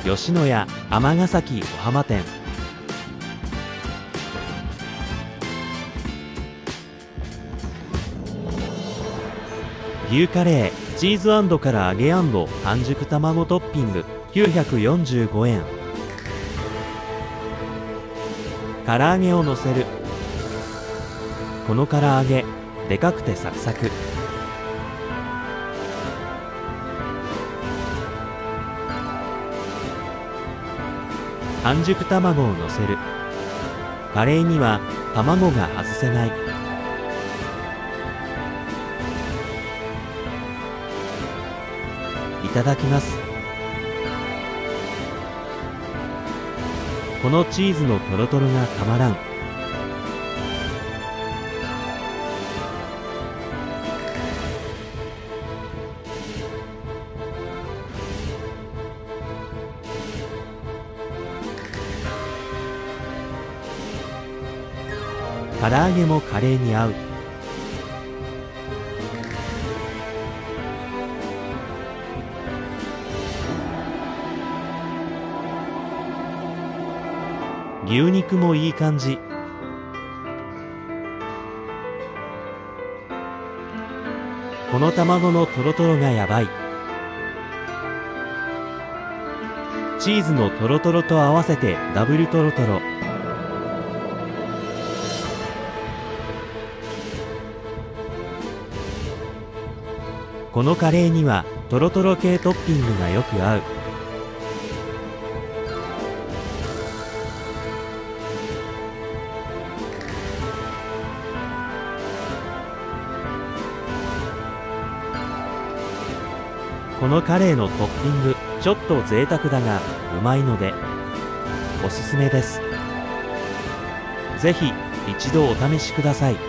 吉野家尼崎小浜店。牛カレーチーズ&から揚げ&半熟卵トッピング945円。唐揚げをのせる。この唐揚げでかくてサクサク。半熟卵をのせる。カレーには卵が外せない。いただきます。このチーズのトロトロがたまらん。唐揚げもカレーに合う。牛肉もいい感じ。この卵のトロトロがやばい。チーズのトロトロと合わせてダブルトロトロ。このカレーにはトロトロ系トッピングがよく合う。このカレーのトッピングちょっと贅沢だがうまいのでおすすめです。ぜひ一度お試しください。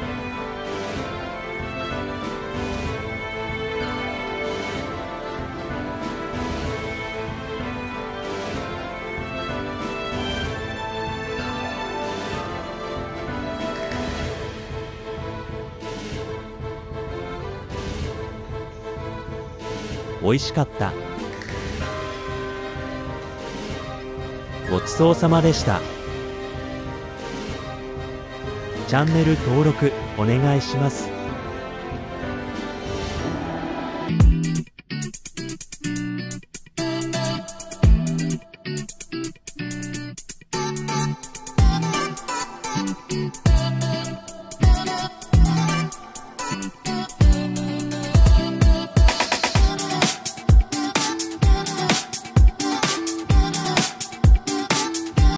美味しかった。ごちそうさまでした。チャンネル登録お願いします。